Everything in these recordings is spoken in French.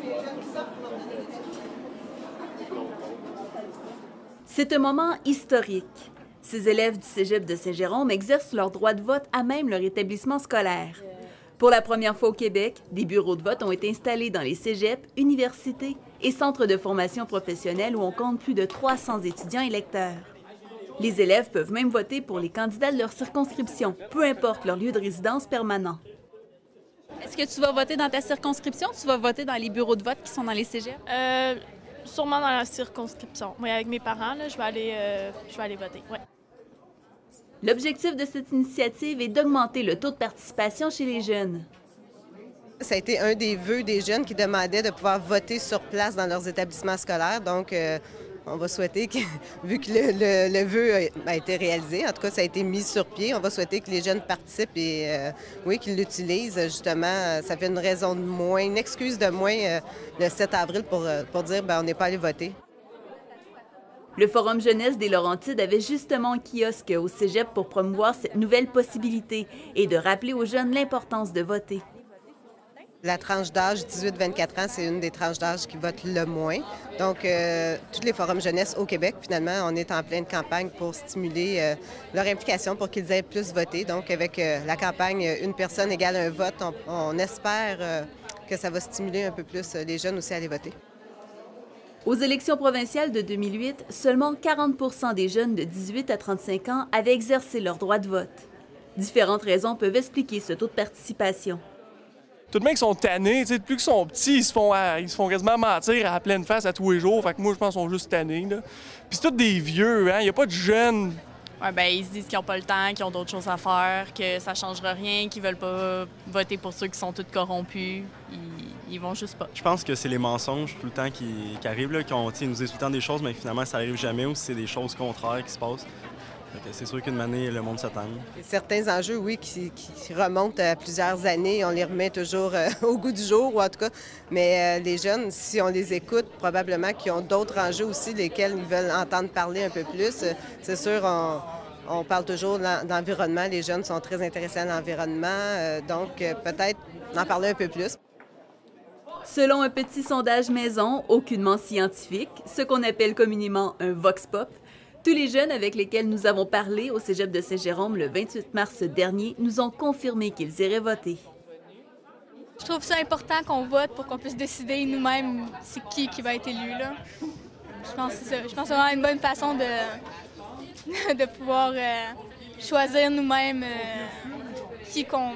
C'est un moment historique. Ces élèves du cégep de Saint-Jérôme exercent leur droit de vote à même leur établissement scolaire. Pour la première fois au Québec, des bureaux de vote ont été installés dans les cégeps, universités et centres de formation professionnelle où on compte plus de 300 étudiants et lecteurs. Les élèves peuvent même voter pour les candidats de leur circonscription, peu importe leur lieu de résidence permanent. Est-ce que tu vas voter dans ta circonscription ou tu vas voter dans les bureaux de vote qui sont dans les cégeps? Sûrement dans la circonscription. Oui, avec mes parents, là, je vais aller voter. Ouais. L'objectif de cette initiative est d'augmenter le taux de participation chez les jeunes. Ça a été un des vœux des jeunes qui demandaient de pouvoir voter sur place dans leurs établissements scolaires. Donc, on va souhaiter que, vu que le vœu a été réalisé, en tout cas, ça a été mis sur pied, on va souhaiter que les jeunes participent et, oui, qu'ils l'utilisent. Justement, ça fait une raison de moins, une excuse de moins le 7 avril pour dire on n'est pas allé voter. Le Forum jeunesse des Laurentides avait justement un kiosque au cégep pour promouvoir cette nouvelle possibilité et de rappeler aux jeunes l'importance de voter. La tranche d'âge 18-24 ans, c'est une des tranches d'âge qui vote le moins. Donc, tous les forums jeunesse au Québec, finalement, on est en pleine campagne pour stimuler leur implication pour qu'ils aient plus voté. Donc, avec la campagne « Une personne égale un vote », on espère que ça va stimuler un peu plus les jeunes aussi à aller voter. Aux élections provinciales de 2008, seulement 40 des jeunes de 18 à 35 ans avaient exercé leur droit de vote. Différentes raisons peuvent expliquer ce taux de participation. Tout de même qu'ils sont tannés, plus qu'ils sont petits, ils se font quasiment mentir à pleine face à tous les jours. Fait que moi, je pense qu'ils sont juste tannés. Là. Puis c'est tous des vieux, hein? Il n'y a pas de jeunes. Ouais, ben ils se disent qu'ils n'ont pas le temps, qu'ils ont d'autres choses à faire, que ça ne changera rien, qu'ils veulent pas voter pour ceux qui sont tous corrompus. Ils vont juste pas. Je pense que c'est les mensonges tout le temps qui arrivent, là, ils nous disent tout le temps des choses, mais finalement, ça n'arrive jamais, ou c'est des choses contraires qui se passent. C'est sûr qu'une année, le monde s'attend. Certains enjeux, oui, qui remontent à plusieurs années, on les remet toujours au goût du jour, ou en tout cas. Mais les jeunes, si on les écoute, probablement qu'ils ont d'autres enjeux aussi, lesquels ils veulent entendre parler un peu plus. C'est sûr, on parle toujours de l'environnement. Les jeunes sont très intéressés à l'environnement, donc peut-être en parler un peu plus. Selon un petit sondage maison, aucunement scientifique, ce qu'on appelle communément un vox pop, tous les jeunes avec lesquels nous avons parlé au cégep de Saint-Jérôme le 28 mars dernier nous ont confirmé qu'ils iraient voter. Je trouve ça important qu'on vote pour qu'on puisse décider nous-mêmes c'est qui va être élu. Là. Je pense que c'est ça. Je pense que c'est vraiment une bonne façon de pouvoir choisir nous-mêmes qui qu'on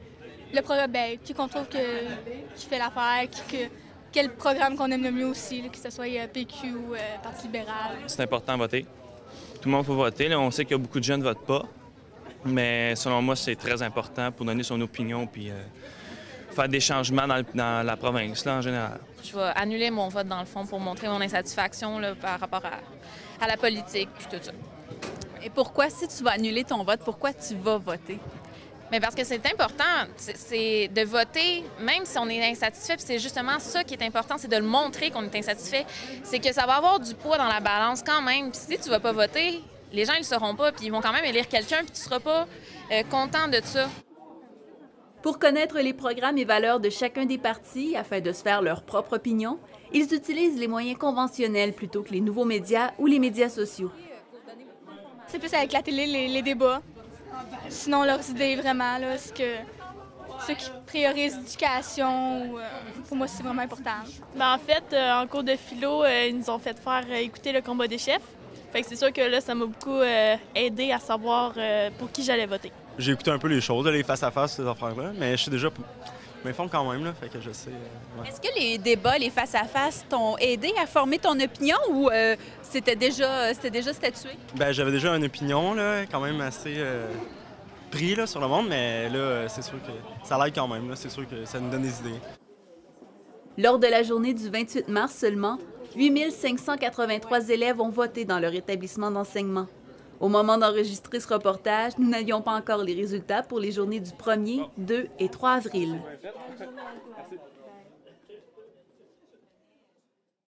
trouve qui fait l'affaire, quel programme qu'on aime le mieux aussi, là, que ce soit PQ ou Parti libéral. C'est important de voter. Tout le monde faut voter. Là. On sait qu'il y a beaucoup de jeunes ne votent pas, mais selon moi, c'est très important pour donner son opinion puis faire des changements dans la province, là, en général. Je vais annuler mon vote, dans le fond, pour montrer mon insatisfaction là, par rapport à la politique puis tout ça. Et pourquoi, si tu vas annuler ton vote, pourquoi tu vas voter? Mais parce que c'est important, c'est de voter, même si on est insatisfait, puis c'est justement ça qui est important, c'est de le montrer qu'on est insatisfait. C'est que ça va avoir du poids dans la balance quand même. Puis si tu vas pas voter, les gens ils le sauront pas, puis ils vont quand même élire quelqu'un, puis tu seras pas content de ça. Pour connaître les programmes et valeurs de chacun des partis, afin de se faire leur propre opinion, ils utilisent les moyens conventionnels plutôt que les nouveaux médias ou les médias sociaux. C'est plus avec la télé, les débats. Sinon, leurs idées, vraiment, là, c'est que ceux qui priorisent l'éducation, pour moi, c'est vraiment important. En fait, en cours de philo, ils nous ont fait faire écouter le combat des chefs. Fait que c'est sûr que là, ça m'a beaucoup aidé à savoir pour qui j'allais voter. J'ai écouté un peu les choses, les face-à-face, ces affaires-là, mais je sais déjà... m'informe quand même, là, fait que je sais... Ouais. Est-ce que les débats, les face-à-face t'ont aidé à former ton opinion ou c'était déjà statué? J'avais déjà une opinion, là, quand même assez pris là, sur le monde, mais là, c'est sûr que ça l'aide quand même, là, c'est sûr que ça nous donne des idées. Lors de la journée du 28 mars seulement, 8 583 élèves ont voté dans leur établissement d'enseignement. Au moment d'enregistrer ce reportage, nous n'avions pas encore les résultats pour les journées du 1er, 2 et 3 avril.